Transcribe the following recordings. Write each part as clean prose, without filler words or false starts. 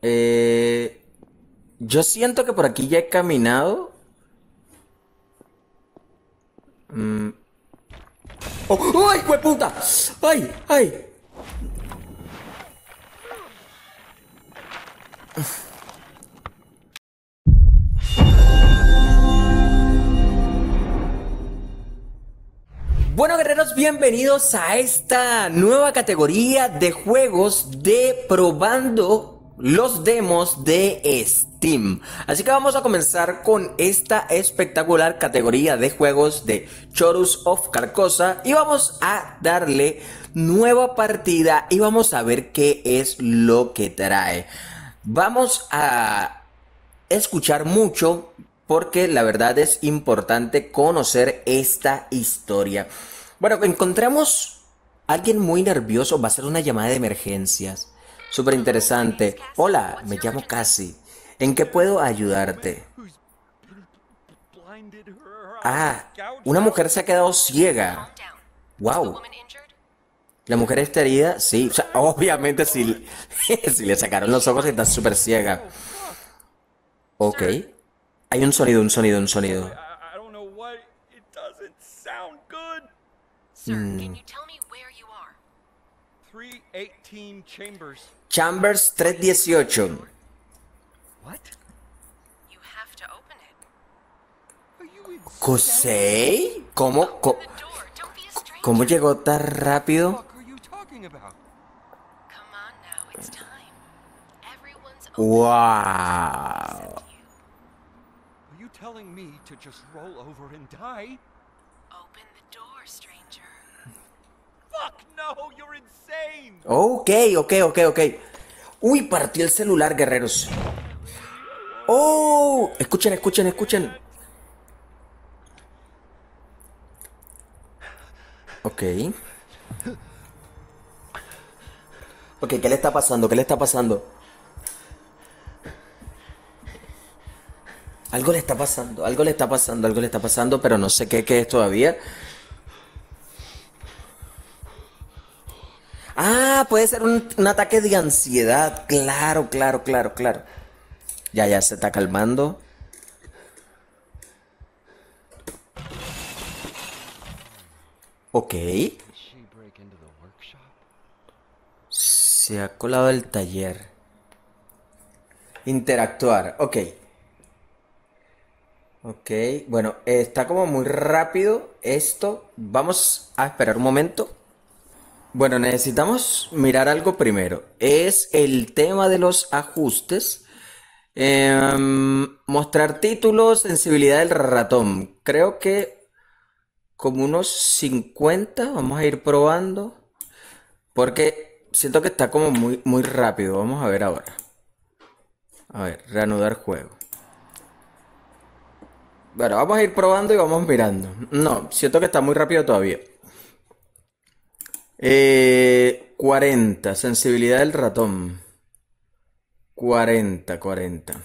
Eh, yo siento que por aquí ya he caminado. Mm. ¡Oh! ¡Ay, hueputa! ¡Ay! ¡Ay! Bueno, guerreros, bienvenidos a esta nueva categoría de juegos de probando los demos de Steam. Así que vamos a comenzar con esta espectacular categoría de juegos de Chorus of Carcosa y vamos a darle nueva partida y vamos a ver qué es lo que trae. Vamos a escuchar mucho porque la verdad es importante conocer esta historia. Bueno, encontramos a alguien muy nervioso, va a ser una llamada de emergencias. Súper interesante. Hola, me llamo Cassie. ¿En qué puedo ayudarte? Ah, una mujer se ha quedado ciega. Wow. La mujer está herida, sí. O sea, obviamente si, si le sacaron los ojos está súper ciega. Ok. Hay un sonido, un sonido, un sonido. I don't know why it doesn't sound good. Sir, can you tell me where you are? 318 Chambers. Chambers 318. What? You have to open it. Are you insane? ¿José? ¿Cómo, Open the door. Don't be a stranger. cómo llegó tan rápido? What are you talking about? Come on now, it's time. Everyone's ¡Wow! except you. Are you telling me to just roll over and die? Open the door, stranger. Fuck no, you're insane. Ok, ok. Uy, partió el celular, guerreros. ¡Oh! Escuchen. Ok. Ok, ¿qué le está pasando? ¿Qué le está pasando? Algo le está pasando, algo le está pasando, pero no sé qué es todavía. Ah, puede ser un ataque de ansiedad. Claro. Ya se está calmando. Ok. Did she break into the workshop? Se ha colado el taller. Interactuar. Ok. Ok. Bueno, está como muy rápido esto. Vamos a esperar un momento. Bueno, necesitamos mirar algo primero. Es el tema de los ajustes. Mostrar títulos, sensibilidad del ratón. Creo que como unos 50. Vamos a ir probando. Porque siento que está como muy rápido. Vamos a ver ahora. A ver, reanudar juego. Bueno, vamos a ir probando y vamos mirando. No, siento que está muy rápido todavía. 40, sensibilidad del ratón. 40.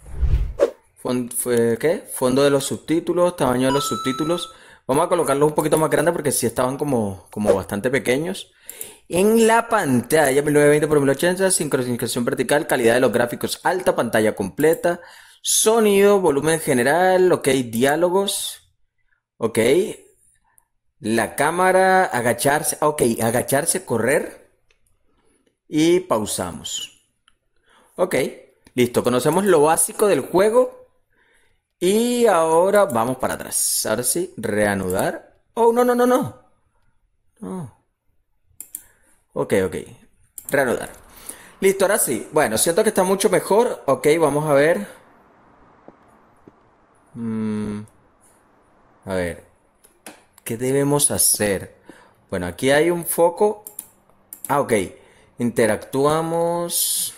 ¿Qué? Fondo de los subtítulos, tamaño de los subtítulos. Vamos a colocarlos un poquito más grandes porque sí estaban como bastante pequeños. En la pantalla, 1920 por 1080, sincronización vertical, calidad de los gráficos alta, pantalla completa, sonido, volumen general, ok, diálogos, ok. La cámara, agacharse, ok, agacharse, correr y pausamos. Ok, listo, conocemos lo básico del juego y ahora vamos para atrás. Ahora sí, reanudar. Oh, no. Ok, reanudar. Listo, ahora sí. Bueno, siento que está mucho mejor. Ok, vamos a ver. A ver, ¿qué debemos hacer? Bueno, aquí hay un foco. Ah, ok. Interactuamos.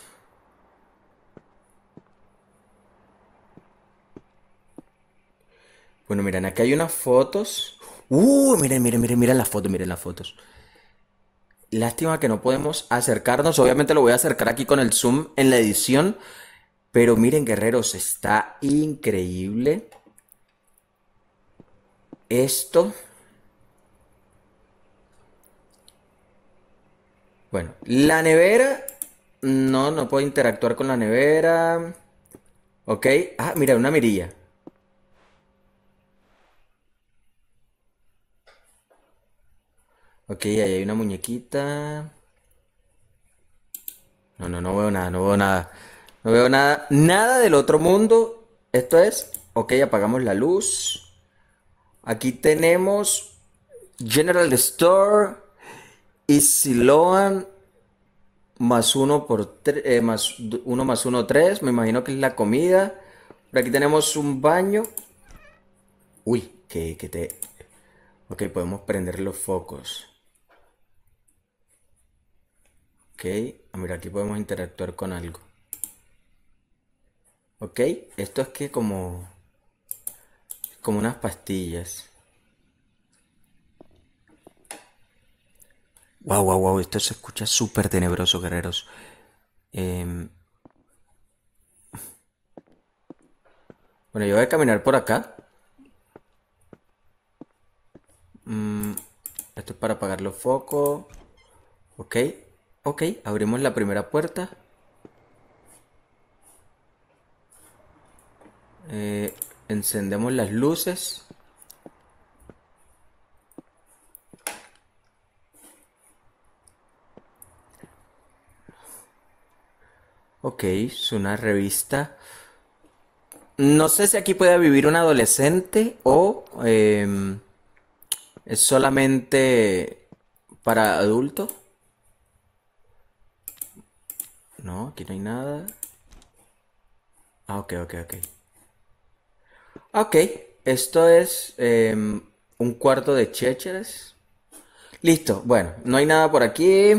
Bueno, miren, aquí hay unas fotos. Miren las fotos. Lástima que no podemos acercarnos. Obviamente lo voy a acercar aquí con el zoom en la edición. Pero miren, guerreros, está increíble. Esto. Bueno, la nevera No, no puedo interactuar con la nevera. Ok. Ah, mira, una mirilla. Ok, ahí hay una muñequita. No, no, no veo nada, no veo nada. No veo nada. Nada del otro mundo. Esto es. Ok, apagamos la luz. Aquí tenemos General Store y Siloan más uno por más uno más uno tres. Me imagino que es la comida. Por aquí tenemos un baño. Uy, que te. Ok, podemos prender los focos. Ok, ah, mira, aquí podemos interactuar con algo. Ok, esto es que como unas pastillas. Wow, wow, wow, esto se escucha súper tenebroso, guerreros. Em, bueno, yo voy a caminar por acá. Mm, esto es para apagar los focos. Ok, ok, abrimos la primera puerta. Eh, encendemos las luces. Ok, es una revista. No sé si aquí puede vivir un adolescente o es solamente para adultos. No, aquí no hay nada. Ah, ok, ok, ok. Ok, esto es un cuarto de chécheres. Listo, bueno, no hay nada por aquí.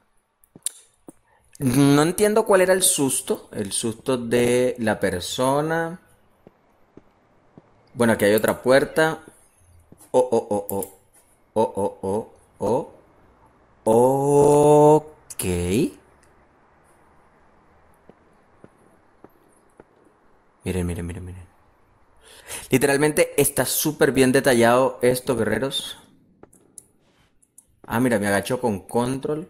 No entiendo cuál era el susto de la persona. Bueno, aquí hay otra puerta. Oh, oh, oh, oh. Oh, oh, oh, oh. Ok. Miren, miren, miren, miren. Literalmente está súper bien detallado esto, guerreros. Ah, mira, me agacho con control.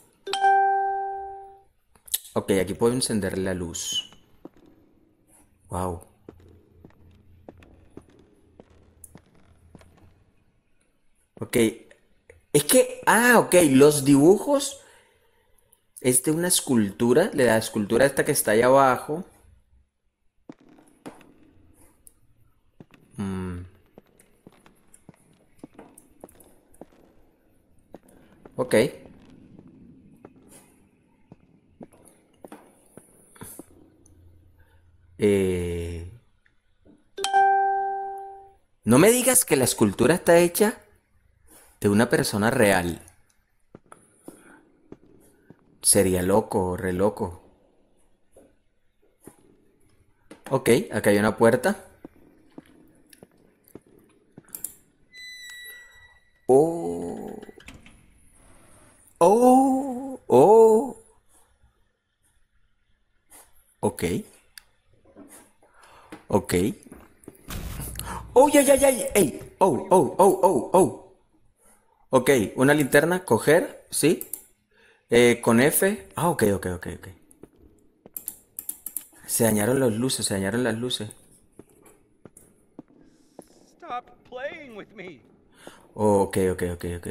Ok, aquí puedo encender la luz. Wow. Ok. Es que, ok, los dibujos es de una escultura, de la escultura esta que está ahí abajo. Mm, ok. Eh, no me digas que la escultura está hecha de una persona real. Sería loco, re loco. Ok, acá hay una puerta. Oh, oh, oh. Ok, ok. Oh, ya, ya, ya, ey. Oh, oh, oh, oh, oh. Ok, una linterna, coger, ¿sí? Con F. Ah, ok, ok, ok, ok. Se dañaron las luces, se dañaron las luces. Stop playing with me. Oh, ok, ok, ok, ok.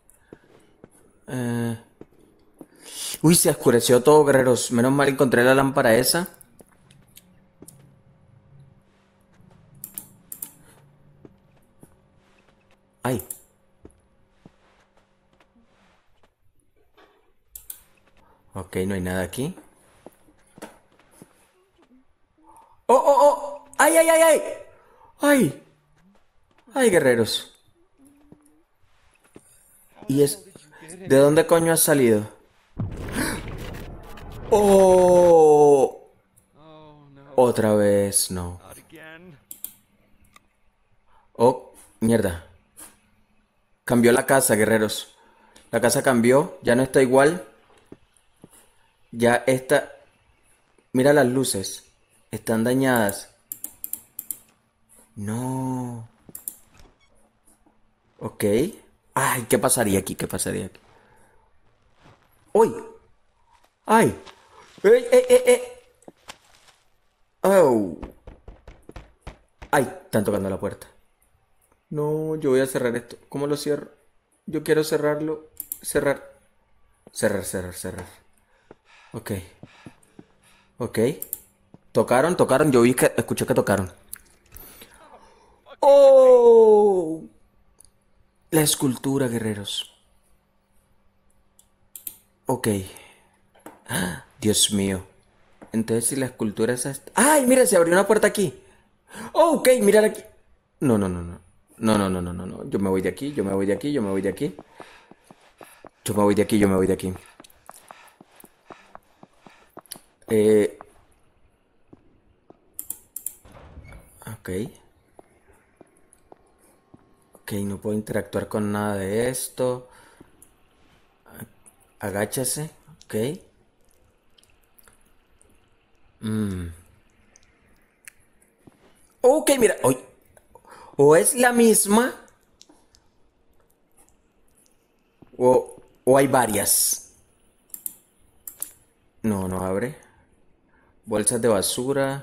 Eh, Uy, se oscureció todo, guerreros. Menos mal encontré la lámpara esa. Ay. Ok, no hay nada aquí. Oh, oh, oh. Ay, ay, ay, ay. Ay. Ay, guerreros. How the ¿Y hell es... did you get in ¿De here? dónde coño has salido? Oh. Oh no, Otra vez, no. not again. Oh, mierda. Cambió la casa, guerreros. La casa cambió, ya no está igual. Ya está... Mira las luces. Están dañadas. No. Ok. Ay, ¿qué pasaría aquí? ¿Qué pasaría aquí? ¡Uy! ¡Ay! ¡Ey, ey, ey, ey! ¡Oh! ¡Ay! Están tocando la puerta. No, yo voy a cerrar esto. ¿Cómo lo cierro? Yo quiero cerrarlo. Cerrar. Cerrar, cerrar, cerrar. Ok. Ok. Tocaron, tocaron. Yo vi que... Escuché que tocaron. ¡Oh! La escultura, guerreros. Ok. Dios mío. Entonces si la escultura es esta... ¡Ay, mira! Se abrió una puerta aquí. Oh, ok, mirar aquí. No, no, no, no. No, no, no, no, no, no. Yo me voy de aquí, yo me voy de aquí, yo me voy de aquí. Yo me voy de aquí, yo me voy de aquí. Eh, ok. Ok, no puedo interactuar con nada de esto. Agáchase. Ok. Ok, mira. O es la misma o hay varias. No, no abre. Bolsas de basura.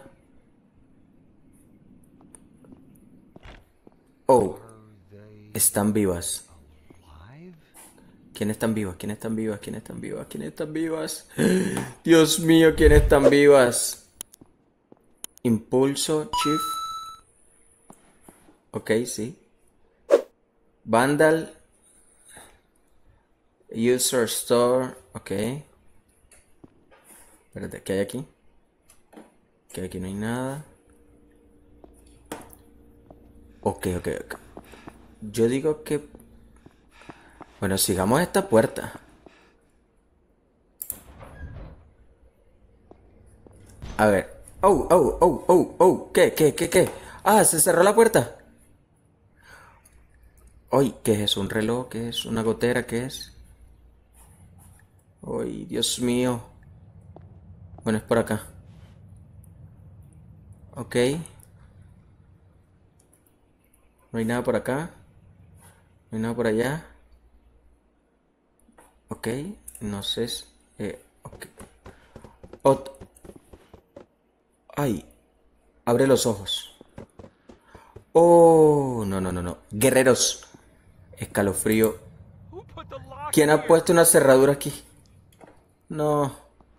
Oh, están vivas. Alive? ¿Quiénes están vivas? ¿Quiénes están vivas? ¿Quiénes están vivas? ¿Quiénes están vivas? Dios mío, ¿quiénes están vivas? Impulso, Chief. Ok, sí. Vandal. User Store. Ok. Espérate, ¿qué hay aquí? Que aquí no hay nada. Ok, ok, ok. Yo digo que... Bueno, sigamos esta puerta. A ver. Oh, oh, oh, oh, oh. ¿Qué, qué, qué, qué? Ah, se cerró la puerta. Ay, ¿qué es eso? ¿Un reloj? ¿Qué es? ¿Una gotera? ¿Qué es? Ay, Dios mío. Bueno, es por acá. Ok. No hay nada por acá. No hay nada por allá. Ok. No sé. Ok. Ot- Ay. Abre los ojos. Oh, no, no, no, no. Guerreros. Escalofrío. Who put the lock ¿Quién ha here? puesto una cerradura aquí? No.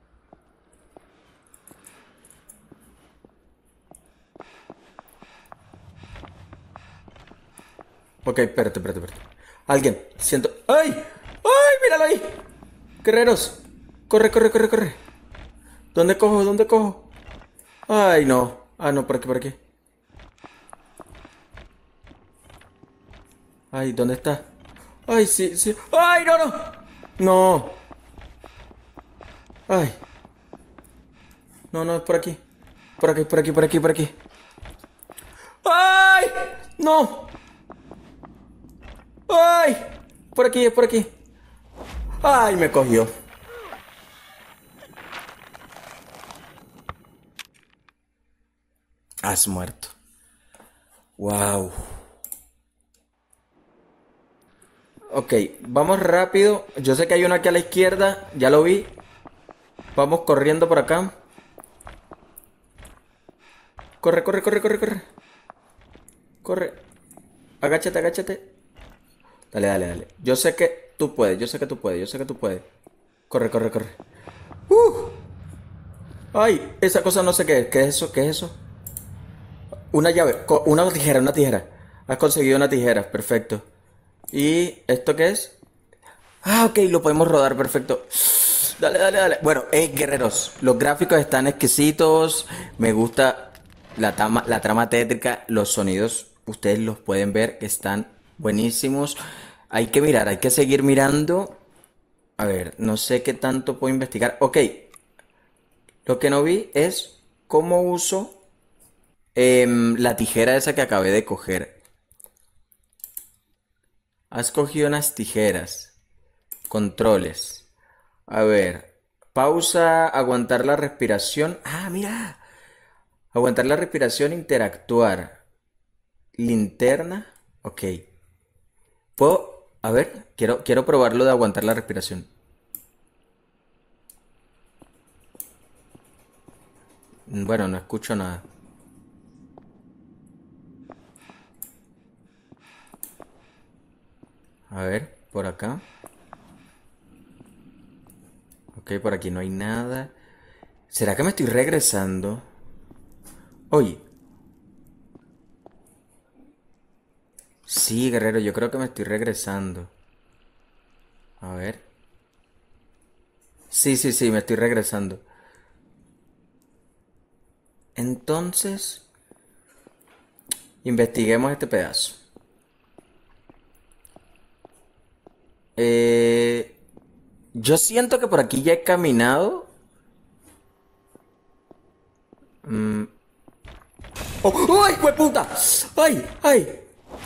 Ok, espérate, espérate, espérate. Alguien. Siento. ¡Ay! ¡Ay! ¡Míralo ahí! Guerreros. Corre, corre, corre, corre. ¿Dónde cojo? ¿Dónde cojo? Ay, no. Ah, no, por aquí, por aquí. Ay, ¿dónde está? Ay, sí, sí. ¡Ay, no, no! No. Ay. No, no, es por aquí. Por aquí, por aquí, por aquí, por aquí. ¡Ay! ¡No! ¡Ay! Por aquí, es por aquí. ¡Ay, me cogió! Has muerto. Wow. Ok, vamos rápido. Yo sé que hay uno aquí a la izquierda. Ya lo vi. Vamos corriendo por acá. Corre, corre, corre, corre, corre. Corre. Agáchate, agáchate. Dale, dale, dale. Yo sé que tú puedes, yo sé que tú puedes, yo sé que tú puedes. Corre, corre, corre. ¡Uh! Ay, esa cosa no sé qué es. ¿Qué es eso? ¿Qué es eso? Una llave. Una tijera, una tijera. Has conseguido una tijera. Perfecto. ¿Y esto qué es? Ah, ok, lo podemos rodar. Perfecto. Dale, dale, dale. Bueno, guerreros. Los gráficos están exquisitos. Me gusta la trama tétrica. Los sonidos, ustedes los pueden ver que están buenísimos. Hay que mirar, hay que seguir mirando. A ver, no sé qué tanto puedo investigar. Ok, lo que no vi es cómo uso la tijera esa que acabé de coger. Has cogido unas tijeras. Controles. A ver. Pausa, aguantar la respiración. Ah, mira. Aguantar la respiración, interactuar. Linterna. Ok. Puedo. A ver, quiero probarlo de aguantar la respiración. Bueno, no escucho nada. A ver, por acá. Ok, por aquí no hay nada. ¿Será que me estoy regresando? Oye, sí, guerrero, yo creo que me estoy regresando. A ver. Sí, sí, sí, me estoy regresando. Entonces, investiguemos este pedazo. Eh, yo siento que por aquí ya he caminado. ¡Oh! ¡Ay, hueputa! ¡Ay! ¡Ay!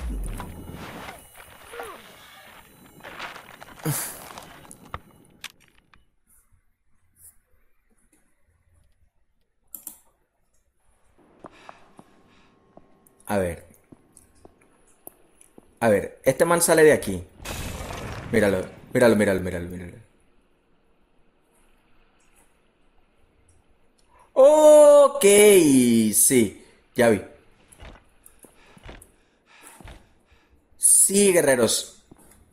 A ver. A ver, este man sale de aquí. Míralo, míralo, míralo, míralo, míralo. Ok, sí, ya vi. Sí, guerreros.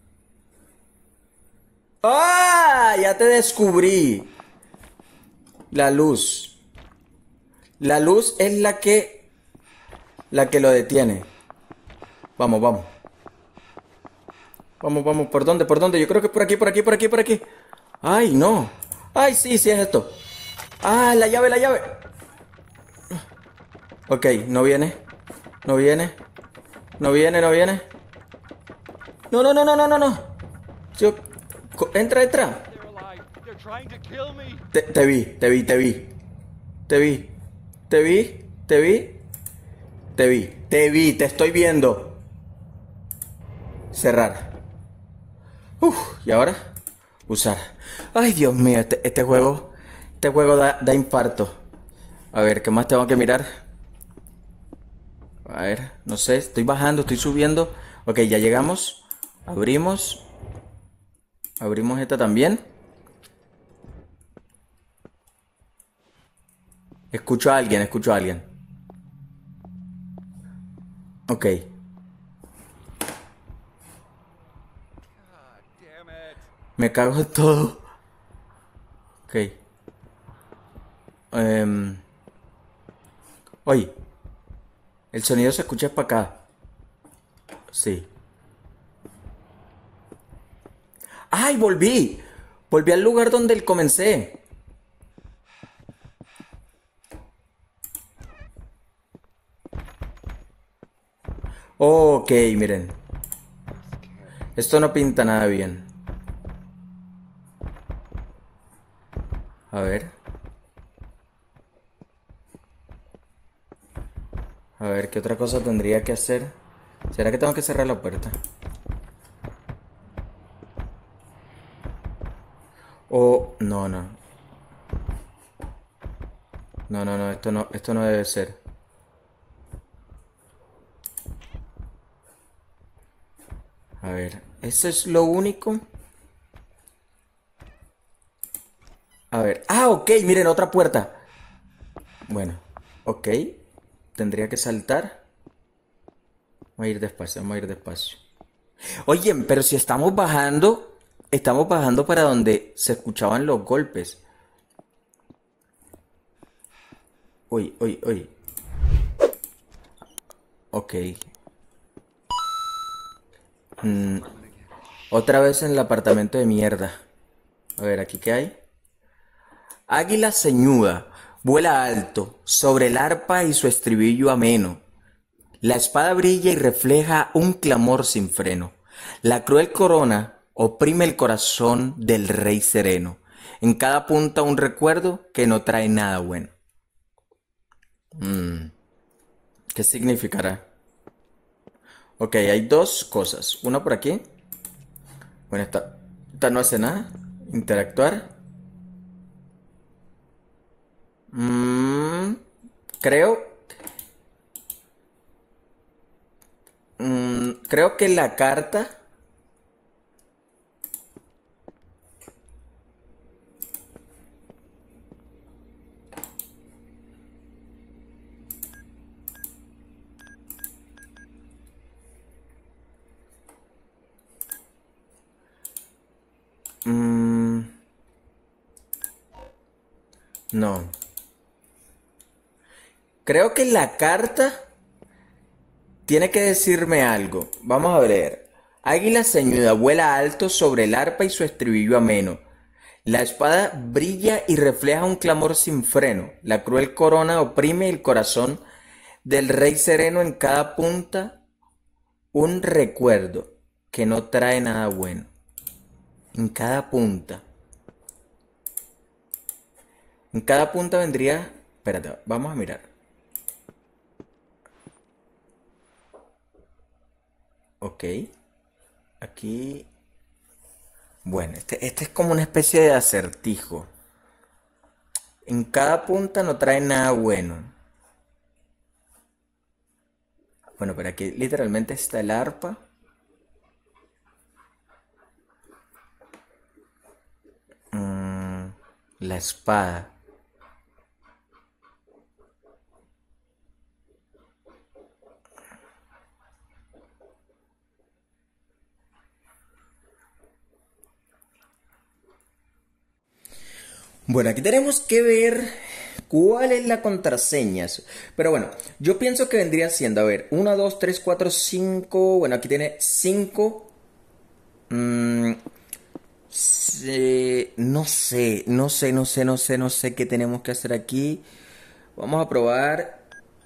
¡Ah! Ya te descubrí. La luz. La luz es la que lo detiene. Vamos, vamos. Vamos, vamos. ¿Por dónde? ¿Por dónde? Yo creo que por aquí, por aquí, por aquí, por aquí. Ay, no. Ay, sí, sí es esto. Ah, la llave, la llave. Ok, no viene. No viene. No viene, no viene. No, no, no, no, no, no, no. Yo... Entra, entra. They're alive. They're trying to kill me. Te vi, te vi, te vi. Te vi. Te vi, te vi. Te vi, te vi, te estoy viendo. Cerrar. Uf, ¿y ahora? Usar. Ay, Dios mío, este juego da infarto. A ver, ¿qué más tengo que mirar? A ver, no sé, estoy bajando, estoy subiendo. Ok, ya llegamos. Abrimos. Abrimos esta también. Escucho a alguien, escucho a alguien. Ok, God damn it. me cago en todo. Ok. Em, Oye, el sonido se escucha para acá. Sí. ¡Ay, volví! Volví al lugar donde comencé. Ok, miren. Esto no pinta nada bien. A ver. A ver, ¿qué otra cosa tendría que hacer? ¿Será que tengo que cerrar la puerta? O... No, no. No, no, no, esto no debe ser. A ver, ¿eso es lo único? A ver. Ah, ok, miren, otra puerta. Bueno, ok. Tendría que saltar. Vamos a ir despacio, vamos a ir despacio. Oye, pero si estamos bajando para donde se escuchaban los golpes. Uy, uy, uy. Ok. Otra vez en el apartamento de mierda. A ver, ¿aquí qué hay? Águila ceñuda, vuela alto, sobre el arpa y su estribillo ameno. La espada brilla y refleja un clamor sin freno. La cruel corona oprime el corazón del rey sereno. En cada punta un recuerdo que no trae nada bueno. ¿Qué significará? Ok, hay dos cosas. Una por aquí. Bueno, esta no hace nada. Interactuar. Mm, creo. Creo que la carta. No. Creo que la carta tiene que decirme algo. Vamos a ver. Águila ceñuda vuela alto sobre el arpa y su estribillo ameno. La espada brilla y refleja un clamor sin freno. La cruel corona oprime el corazón del rey sereno en cada punta. Un recuerdo que no trae nada bueno. En cada punta. En cada punta vendría... Espérate, vamos a mirar. Ok. Aquí... Bueno, este es como una especie de acertijo. En cada punta no trae nada bueno. Bueno, pero aquí literalmente está el arpa. La espada. Bueno, aquí tenemos que ver cuál es la contraseña. Pero bueno, yo pienso que vendría siendo, a ver, 1, 2, 3, 4, 5. Bueno, aquí tiene 5. No sé qué tenemos que hacer aquí. Vamos a probar.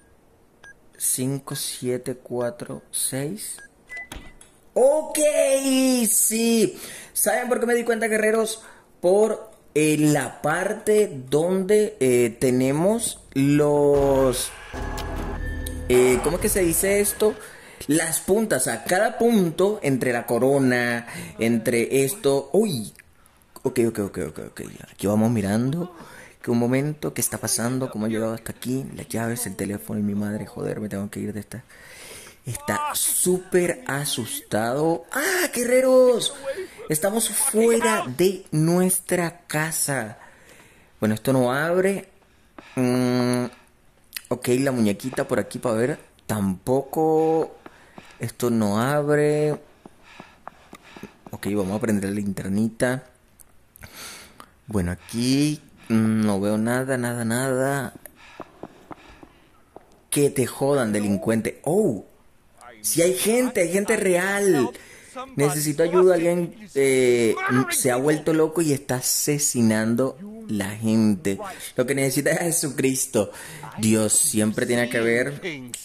5, 7, 4, 6. Ok, sí. ¿Saben por qué me di cuenta, guerreros? Por la parte donde tenemos los... ¿cómo es que se dice esto? Las puntas, a cada punto entre la corona, entre esto... Uy, ok. Aquí vamos mirando. Que un momento, ¿qué está pasando? ¿Cómo he llegado hasta aquí? Las llaves, el teléfono y mi madre. Joder, me tengo que ir de esta... Está súper asustado. ¡Ah, guerreros! Estamos fuera de nuestra casa. Bueno, esto no abre. Ok, la muñequita por aquí para ver. Tampoco. Esto no abre. Ok, vamos a prender la linternita. Bueno, aquí no veo nada. Que te jodan, delincuente. Oh, si hay gente real. Necesito ayuda, alguien se ha vuelto loco y está asesinando la gente. Lo que necesita es Jesucristo. Dios, siempre tiene que haber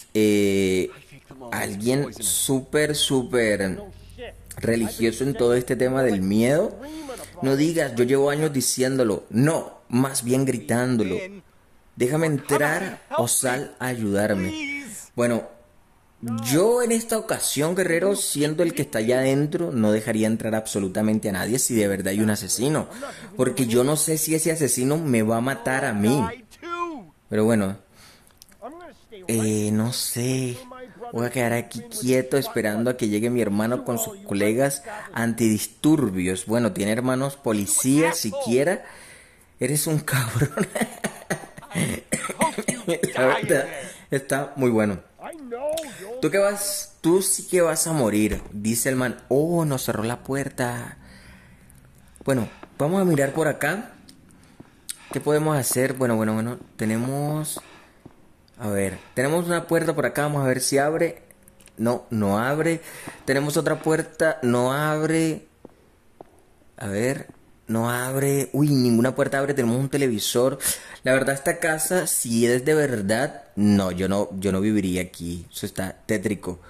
alguien súper religioso en todo este tema del miedo. No digas, yo llevo años diciéndolo. No, más bien gritándolo. Déjame entrar o sal a ayudarme. Bueno, yo en esta ocasión, guerrero, siendo el que está allá adentro, no dejaría entrar absolutamente a nadie si de verdad hay un asesino. Porque yo no sé si ese asesino me va a matar a mí. Pero bueno, no sé. Voy a quedar aquí quieto esperando a que llegue mi hermano con sus colegas antidisturbios. Bueno, tiene hermanos policías siquiera. Eres un cabrón. La verdad, está muy bueno. ¿Tú qué vas? Tú sí que vas a morir, dice el man. Oh, nos cerró la puerta. Bueno, vamos a mirar por acá. ¿Qué podemos hacer? Bueno. Tenemos... A ver, tenemos una puerta por acá. Vamos a ver si abre. No abre. Tenemos otra puerta. No abre. A ver, no abre. Uy, ninguna puerta abre. Tenemos un televisor. La verdad, esta casa, si es de verdad, no, yo no viviría aquí. Eso está tétrico.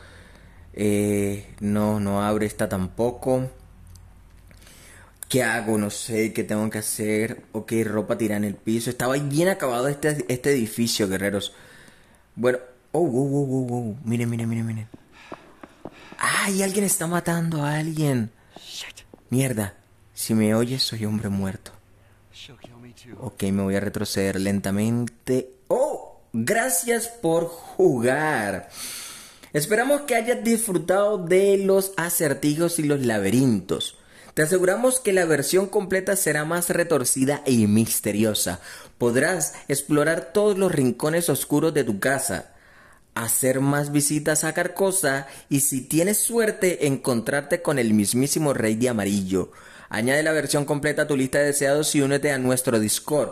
No abre esta tampoco. ¿Qué hago? No sé qué tengo que hacer. Ok, ropa tirada en el piso. Estaba bien acabado este edificio, guerreros. Bueno. Oh. Miren. ¡Ay! Alguien está matando a alguien. Mierda. Si me oyes, soy hombre muerto. Ok, me voy a retroceder lentamente. ¡Oh! Gracias por jugar. Esperamos que hayas disfrutado de los acertijos y los laberintos. Te aseguramos que la versión completa será más retorcida y misteriosa. Podrás explorar todos los rincones oscuros de tu casa, hacer más visitas a Carcosa y, si tienes suerte, encontrarte con el mismísimo Rey de Amarillo. Añade la versión completa a tu lista de deseados y únete a nuestro Discord.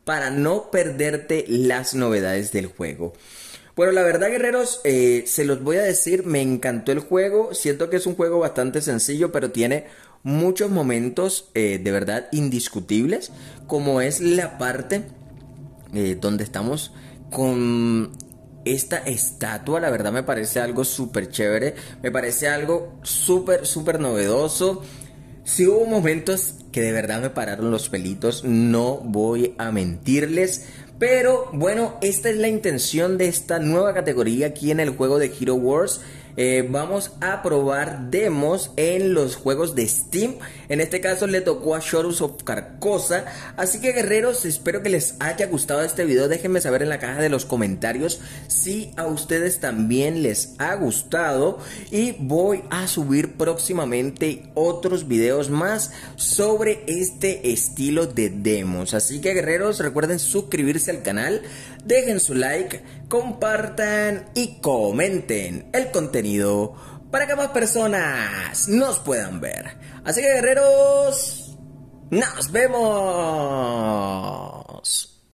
para no perderte las novedades del juego. Bueno, la verdad, guerreros, se los voy a decir, me encantó el juego. Siento que es un juego bastante sencillo, pero tiene muchos momentos de verdad indiscutibles, como es la parte donde estamos con esta estatua. La verdad me parece algo súper chévere, me parece algo súper novedoso. Sí hubo momentos que de verdad me pararon los pelitos, no voy a mentirles. Pero bueno, esta es la intención de esta nueva categoría aquí en el juego de Hero Wars. Vamos a probar demos en los juegos de Steam. En este caso le tocó a Shadows of Carcosa. Así que guerreros, espero que les haya gustado este video. Déjenme saber en la caja de los comentarios si a ustedes también les ha gustado. Y voy a subir próximamente otros videos más sobre este estilo de demos. Así que guerreros, recuerden suscribirse al canal, dejen su like, compartan y comenten el contenido para que más personas nos puedan ver. Así que guerreros, nos vemos.